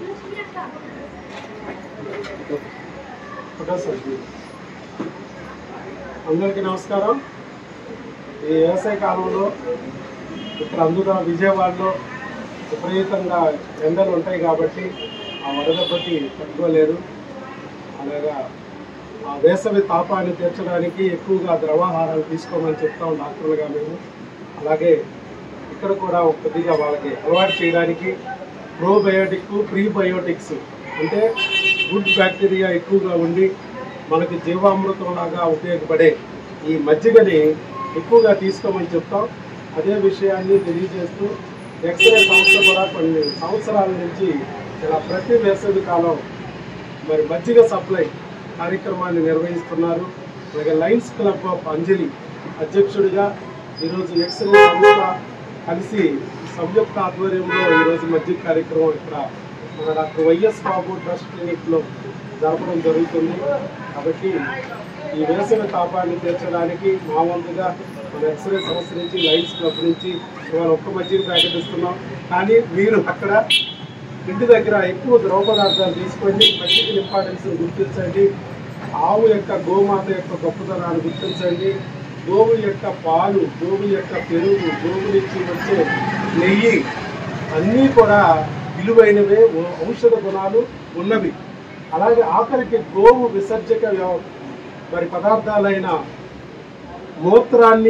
అందరికీ నమస్కారం. ఈ వ్యవసాయ కాలంలో ఇక్కడ అందులో విజయవాడలో విపరీతంగా ఎండలు ఉంటాయి కాబట్టి ఆ వడదెబ్బకి తట్టుకోలేరు. అలాగా ఆ వేసవి తాపాన్ని తీర్చడానికి ఎక్కువగా ద్రవాహారాలు తీసుకోమని చెప్తాం డాక్టర్లుగా మేము. అలాగే ఇక్కడ కూడా కొద్దిగా వాళ్ళకి అలవాటు చేయడానికి ప్రోబయోటిక్ ప్రీబయోటిక్స్ అంటే గుడ్ బ్యాక్టీరియా ఎక్కువగా ఉండి మనకి జీవామృతం లాగా ఉపయోగపడే ఈ మజ్జిగని ఎక్కువగా తీసుకోమని చెప్తాం. అదే విషయాన్ని తెలియజేస్తూ ఎక్స్రే సంస్థ కూడా కొన్ని సంవత్సరాల నుంచి ఇలా ప్రతి వేసవి కాలం మరి మజ్జిగ సప్లై కార్యక్రమాన్ని నిర్వహిస్తున్నారు. అలాగే లయన్స్ క్లబ్ ఆఫ్ అంజలి అధ్యక్షుడిగా ఈరోజు ఎక్స్రే సంస్థ కలిసి సంయుక్త ఆధ్వర్యంలో ఈరోజు మజ్జిగ కార్యక్రమం ఇక్కడ మన డాక్టర్ వైఎస్ బాబు ట్రస్ట్ క్లినిక్లో జరపడం జరుగుతుంది. కాబట్టి ఈ వేసవి తాపాన్ని తీర్చడానికి మా వంతుగా మన ఎక్స్రే సంస్థ నుంచి లయన్స్ క్లబ్ నుంచి ఇవాళ ఒక్క మజ్జిగ ప్యాకెట్ ఇస్తున్నాం. కానీ మీరు అక్కడ ఇంటి దగ్గర ఎక్కువ ద్రవ పదార్థాలు తీసుకోండి, మజ్జిగ ఇంపార్టెన్స్ గుర్తించండి, ఆవు యొక్క గోమాత యొక్క గొప్పతనాన్ని గుర్తించండి, గోవు యొక్క పాలు, గోవు యొక్క పెరుగు, గోవు నుంచి వచ్చే నెయ్యి అన్నీ కూడా విలువైనవే, ఔషధ గుణాలు ఉన్నవి. అలాగే ఆఖరికి గోవు విసర్జక మరి పదార్థాలైన మూత్రాన్ని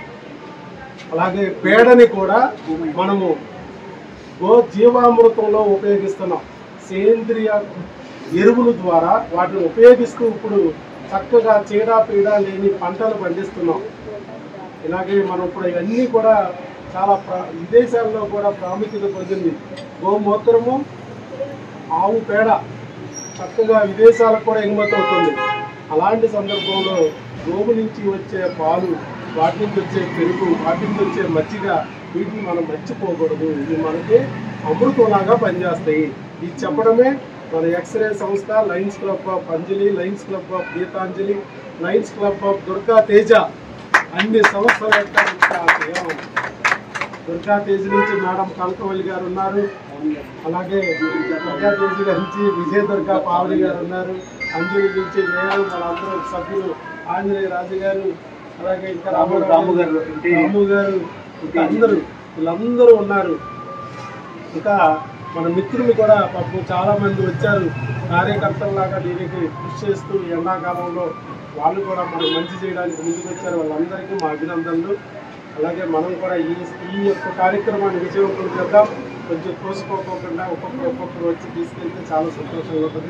అలాగే పేడని కూడా మనము గో జీవామృతంలో ఉపయోగిస్తున్నాం. సేంద్రియ ఎరువుల ద్వారా వాటిని ఉపయోగిస్తూ ఇప్పుడు చక్కగా చీడ లేని పంటలు పండిస్తున్నాం. ఇలాగే మనం ఇప్పుడు ఇవన్నీ కూడా చాలా విదేశాల్లో కూడా ప్రాముఖ్యత పొందింది. గోమూత్రము ఆవు పేడ చక్కగా విదేశాలకు కూడా ఎగుమతి అవుతుంది. అలాంటి సందర్భంలో గోవు నుంచి వచ్చే పాలు, వాటి నుంచి వచ్చే పెరుగు, వాటి నుంచి వచ్చే మజ్జిగ, వీటిని మనం మర్చిపోకూడదు. ఇవి మనకి అమృతంలాగా పనిచేస్తాయి. ఇది చెప్పడమే మన ఎక్స్రే సంస్థ, lions club of Anjali, lions club of Geethanjali, lions club of Durga Teja అన్ని సంస్థల యొక్క దుర్గా తేజ నుంచి మేడం కనకవల్లి గారు ఉన్నారు. అలాగే దుర్గా తేజ నుంచి విజయ దుర్గా పావడి గారు ఉన్నారు. అంజలి నుంచి నేను వాళ్ళందరూ సభ్యులు ఆంజనేయ రాజు గారు, అలాగే ఇంకా రాము గారు, ఇంకా వీళ్ళందరూ ఉన్నారు. ఇంకా మన మిత్రులు కూడా పాపం చాలా మంది వచ్చారు కార్యకర్తల్లాగా దీనికి కృషి చేస్తూ ఎండాకాలంలో వాళ్ళు కూడా మనకు మంచి చేయడానికి ముందుకు వచ్చారు. వాళ్ళందరికీ మా అభినందనలు. అలాగే మనం కూడా ఈ యొక్క కార్యక్రమాన్ని విజయవంతం చేద్దాం. కొంచెం తోసిపోకుండా ఒక్కొక్కరు వచ్చి తీసుకెళ్తే చాలా సంతోషంగా ఉంటుంది.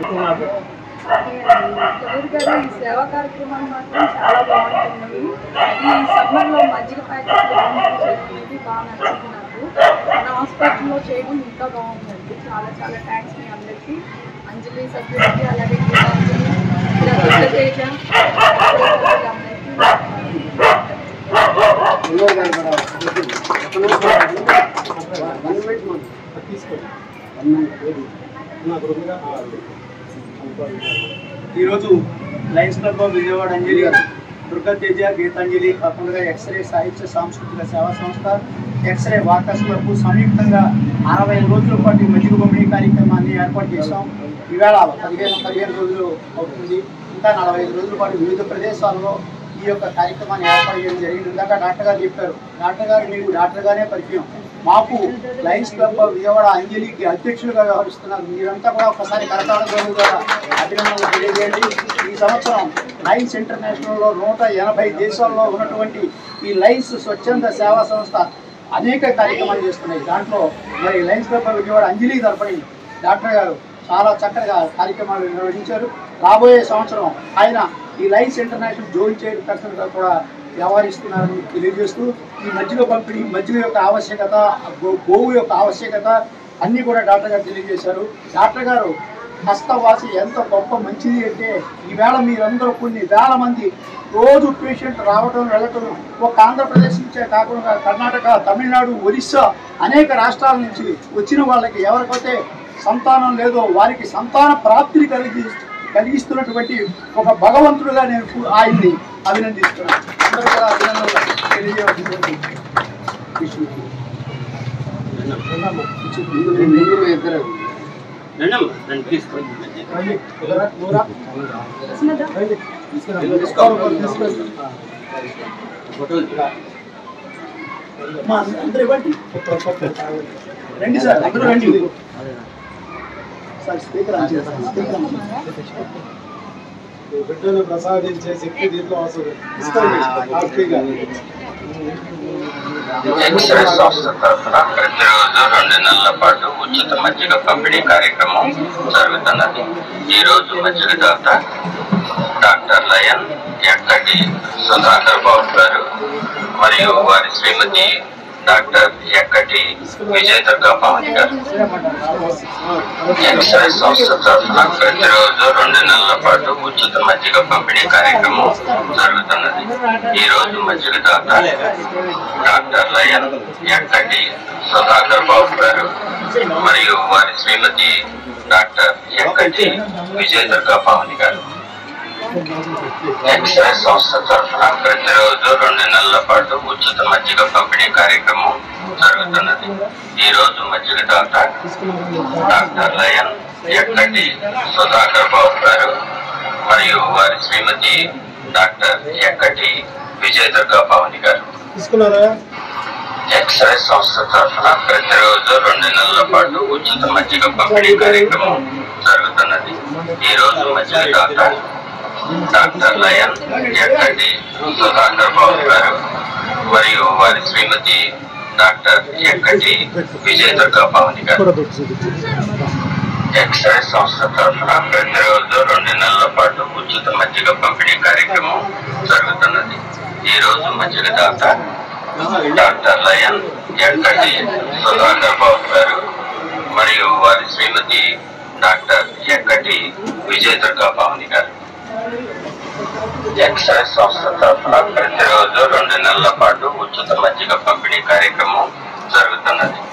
ఈ సేవా కార్యక్రమాలు మాత్రం చాలా బాగుంటుంది. ఈ సమ్మర్లో మజ్జిగ ప్యాకెట్ బాగా నచ్చింది నాకు. మన హాస్పిటల్లో చేయడం ఇంకా బాగుందండి. చాలా చాలా థ్యాంక్స్ మీ అందరికీ, అంజలి సభ్యులకి, అలాగే తేజ ఈరోజు lions club of Vijayawada Anjali, Durga Teja, Geethanjali, కాకుండా ఎక్స్రే సాహిత్య సాంస్కృతిక సేవా సంస్థ, ఎక్స్రే వాకర్స్ క్లబ్ సంయుక్తంగా 60 రోజుల పాటు మజ్జిగ పంపిణీ కార్యక్రమాన్ని ఏర్పాటు చేశాం. ఈవేళ 15 రోజులు అవుతుంది. ఇంకా 45 రోజుల పాటు వివిధ ప్రదేశాల్లో ఈ యొక్క కార్యక్రమాన్ని ఏర్పాటు చేయడం జరిగింది. ఇందాక డాక్టర్ గారు చెప్పారు, డాక్టర్ గారు మీకు డాక్టర్గానే పరిచయం, మాకు లయన్స్ క్లబ్ ఆఫ్ విజయవాడ అంజలికి అధ్యక్షులుగా వ్యవహరిస్తున్నారు. మీరంతా కూడా ఒకసారి కరతాళ ద్వారా అభినందనలు తెలియజేయండి. ఈ సంవత్సరం లయన్స్ ఇంటర్నేషనల్లో 180 దేశాల్లో ఉన్నటువంటి ఈ లయన్స్ స్వచ్ఛంద సేవా సంస్థ అనేక కార్యక్రమాలు చేస్తున్నాయి. దాంట్లో మరి lions club of Vijayawada Anjali తరపున డాక్టర్ గారు చాలా చక్కగా కార్యక్రమాలు నిర్వహించారు. రాబోయే సంవత్సరం ఆయన ఈ లయన్స్ ఇంటర్నేషనల్ జోయిన్ చేయడం పర్సన్గా కూడా వ్యవహరిస్తున్నారని తెలియజేస్తూ ఈ మజ్జిగ పంపిణీ, మజ్జిగ యొక్క ఆవశ్యకత, గోవు యొక్క ఆవశ్యకత అన్నీ కూడా డాక్టర్ గారు తెలియజేశారు. డాక్టర్ గారు హస్తవాసి ఎంత గొప్ప మంచిది అంటే ఈవేళ మీరందరూ కొన్ని వేల మంది రోజు పేషెంట్ రావడం వెళ్ళటం ఒక ఆంధ్రప్రదేశ్ నుంచే కాకుండా కర్ణాటక, తమిళనాడు, ఒరిస్సా అనేక రాష్ట్రాల నుంచి వచ్చిన వాళ్ళకి ఎవరికైతే సంతానం లేదో వారికి సంతాన ప్రాప్తిని కలిగిస్తున్నటువంటి ఒక భగవంతుడుగా నేను ఆయన్ని అభినందిస్తున్నాను. అందరూ కూడా అభినందనలు తెలియజేయవలసింది. రండి కుదరా నూరా రండి అందరూ ఇవ్వండి. రండి సార్, అందరూ రండి. సార్ స్పీకర్ ఆన్ చేస్తాను. స్పీకర్ ఆన్ చేస్తాను. బిడ్డను ప్రసాదించే శక్తి దీంట్లో అవసరం. ఇస్తాను హ్యాపీగా. ఎక్స్రే సంస్థ తరఫున ప్రతిరోజు 2 నెలల పాటు ఉచిత మజ్జిగ పంపిణీ కార్యక్రమం జరుగుతున్నది. ఈ రోజు మజ్జిగ దాత డాక్టర్ లయన్ ఎక్కటి సుధాకర్ బాబు గారు మరియు వారి శ్రీమతి డాక్టర్ ఎక్కటి విజయదుర్గా పవన్ గారు. ఎక్స్రే సంస్థ తరఫున ప్రతిరోజు 2 నెలల పాటు ఉచిత మజ్జిగ పంపిణీ కార్యక్రమం జరుగుతున్నది. ఈ రోజు మజ్జిగ దాత డాక్టర్ లయన్ ఎక్కటి సుధాకర్ బాబు గారు మరియు వారి శ్రీమతి డాక్టర్ ఎక్కటి విజయదుర్గా పవన్ గారు. ఎక్స్రే సంస్థ తరఫున ప్రతిరోజు 2 నెలల పాటు ఉచిత మజ్జిగ పంపిణీ కార్యక్రమం జరుగుతున్నది. ఈ రోజు మజ్జిగ దాత డాక్టర్ లయన్ ఎక్కటి సుధాకర్ బాబు గారు మరియు వారి శ్రీమతి డాక్టర్ ఎక్కటి విజయదుర్గా పవన్ గారు. ఎక్స్రే సంస్థ తరఫున ప్రతిరోజు 2 నెలల పాటు ఉచిత మజ్జిగ పంపిణీ కార్యక్రమం జరుగుతున్నది. ఈ రోజు మజ్జిగ దాత డాక్టర్ లయన్ ఎక్కటి సుధాకర్ బాబు గారు మరియు వారి శ్రీమతి డాక్టర్ ఎక్కటి విజయదుర్గా పవన్ గారు. ఎక్స్రే సంస్థ తరఫున ప్రతిరోజు 2 నెలల పాటు ఉచిత మజ్జిగ పంపిణీ కార్యక్రమం జరుగుతున్నది. ఈ రోజు మజ్జిగ దాత డాక్టర్ లయన్ ఎక్కటి సుధాకర్ బాబు గారు మరియు వారి శ్రీమతి డాక్టర్ ఎక్కటి విజయదుర్గా పవన్ గారు. ఎక్స్రే సంస్థ తరఫున ప్రతిరోజు 2 నెలల పాటు ఉచిత మజ్జిగ పంపిణీ కార్యక్రమం జరుగుతున్నది.